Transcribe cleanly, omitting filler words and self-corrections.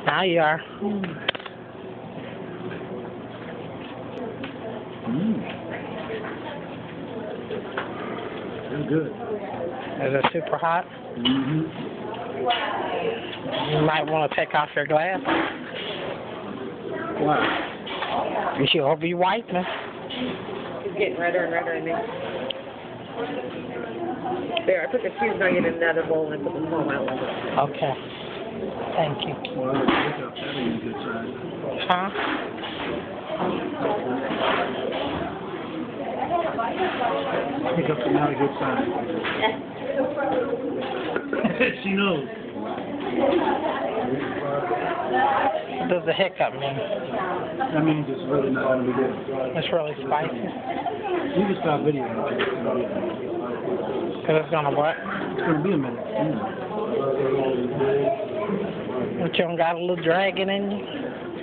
Now you are. It's good. Is it super hot? Mm-hmm. You might want to take off your glasses. Why? You should be wiping. It's getting redder and redder in there. There, I put the cubes on in another bowl and put the foam out like that. Okay. Thank you. Well, I pick up that ain't a good sign. Huh? Pick up not a good sign. She knows. What does the hiccup mean? That means it's really not going to be good. It's really spicy. You can stop videoing. Because it's going to what? It's going to be a minute. But you don't got a little dragon in you?